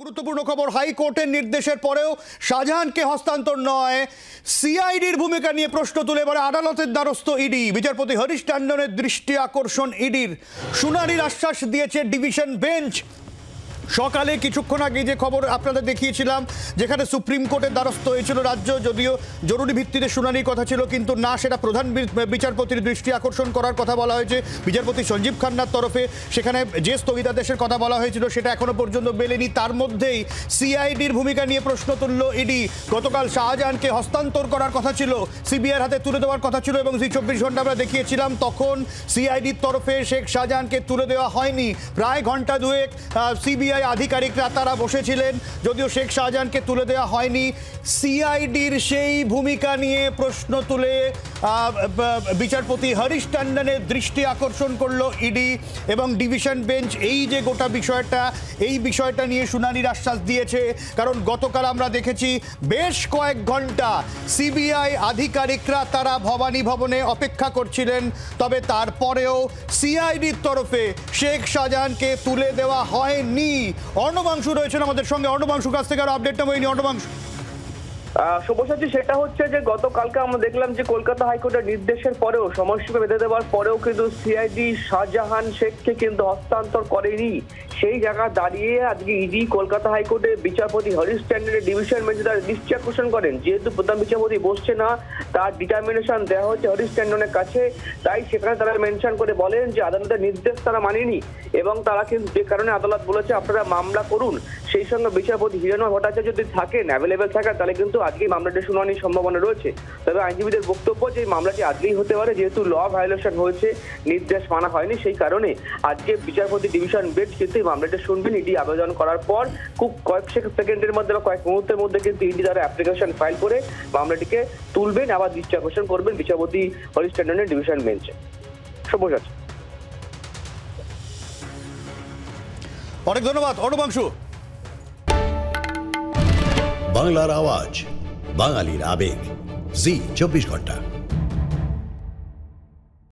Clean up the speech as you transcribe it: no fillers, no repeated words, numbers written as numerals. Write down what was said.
গুরুত্বপূর্ণ খবর, হাইকোর্টের নির্দেশের পরেও শাহজাহানকে হস্তান্তর নয়, সিআইডির ভূমিকা নিয়ে প্রশ্ন তুলে এবারে আদালতের দ্বারস্থ ইডি। বিচারপতি হরিশ ট্যান্ডনের দৃষ্টি আকর্ষণ ইডির, শুনানির আশ্বাস দিয়েছে ডিভিশন বেঞ্চ। সকালে কিছুক্ষণ আগে যে খবর আপনাদের দেখিয়েছিলাম, যেখানে সুপ্রিম কোর্টের দ্বারস্থ হয়েছিল রাজ্য, যদিও জরুরি ভিত্তিতে শুনানির কথা ছিল, কিন্তু না, সেটা প্রধান বিচারপতির দৃষ্টি আকর্ষণ করার কথা বলা হয়েছে বিচারপতি সঞ্জীব খান্নার তরফে। সেখানে যে স্থগিতাদেশের কথা বলা হয়েছিল সেটা এখনো পর্যন্ত মেলেনি। তার মধ্যেই সিআইডির ভূমিকা নিয়ে প্রশ্ন তুলল ইডি। গতকাল শাহজাহানকে হস্তান্তর করার কথা ছিল, সিবিআইয়ের হাতে তুলে দেওয়ার কথা ছিল, এবং জি 24 ঘন্টা আমরা দেখিয়েছিলাম তখন সিআইডির তরফে শেখ শাহজাহানকে তুলে দেওয়া হয়নি। প্রায় ঘন্টা দুয়েক সিবিআই আধিকারিকরা তারা বসেছিলেন, যদিও শেখ শাহজাহানকে তুলে দেওয়া হয়নি। সিআইডির সেই ভূমিকা নিয়ে প্রশ্ন তুলে বিচারপতি হরিশ ট্যান্ডনের দৃষ্টি আকর্ষণ করলো ইডি এবং ডিভিশন বেঞ্চ। এই যে গোটা বিষয়টা, এই বিষয়টা নিয়ে শুনানির আশ্বাস দিয়েছে, কারণ গতকাল আমরা দেখেছি বেশ কয়েক ঘন্টা সিবিআই আধিকারিকরা তারা ভবানী ভবনে অপেক্ষা করছিলেন, তবে তারপরেও সিআইডির তরফে শেখ শাহজাহানকে তুলে দেওয়া হয়নি। অর্ণবাংশু রয়েছেন আমাদের সঙ্গে, অর্ণবাংশু কাছ থেকে আরো আপডেটটা হয়নি। অর্ণবাংশু, শুভসাচী, সেটা হচ্ছে যে গতকালকে আমরা দেখলাম যে কলকাতা হাইকোর্টের নির্দেশের পরেও, সময়সীমা বেঁধে দেওয়ার পরেও কিন্তু সিআইডি শাহজাহান শেখকে কিন্তু হস্তান্তর করেনি। সেই জায়গা দাঁড়িয়ে আজকে ইডি কলকাতা হাইকোর্টে বিচারপতি হরিশ ট্যান্ডনের ডিভিশন বেঞ্চে তার দৃষ্টি আকর্ষণ করেন। যেহেতু প্রধান বিচারপতি বসছে না, তার ডিটারমিনেশন দেওয়া হচ্ছে হরিশ ট্যান্ডনের কাছে, তাই সেখানে তারা মেনশন করে বলেন যে আদালতের নির্দেশ তারা মানেনি এবং তারা কিন্তু যে কারণে আদালত বলেছে আপনারা মামলা করুন। সেই সঙ্গে বিচারপতি হিরণ্ময় ভট্টাচার্য যদি থাকেন, অ্যাভেলেবেল থাকেন, তাহলে কিন্তু আজকেই মামলাটি শুনানির সম্ভাবনা রয়েছে। তবে আইনজীবীদের বক্তব্য যে এই মামলাটি আজকেই হতে পারে, যেহেতু ল ভায়োলেশন হয়েছে, নির্দেশ মানা হয়নি, সেই কারণে আজকে বিচারপতি ডিভিশন বেঞ্চ কিন্তু এই মামলাটি শুনবেন। ইডি আবেদন করার পর খুব কয়েক সেকেন্ডের মধ্যে বা কয়েক মুহূর্তের মধ্যে কিন্তু ইডি দ্বারা অ্যাপ্লিকেশন ফাইল করে মামলাটিকে তুলবেন, আবার দৃষ্টি আকর্ষণ করবেন বিচারপতি হরিশ ট্যান্ডনের ডিভিশন বেঞ্চে। শুভসাচী, অনেক ধন্যবাদ অর্ণবাংশু। বাংলার আওয়াজ, বাঙালির আবেগ, জি 24 ঘন্টা।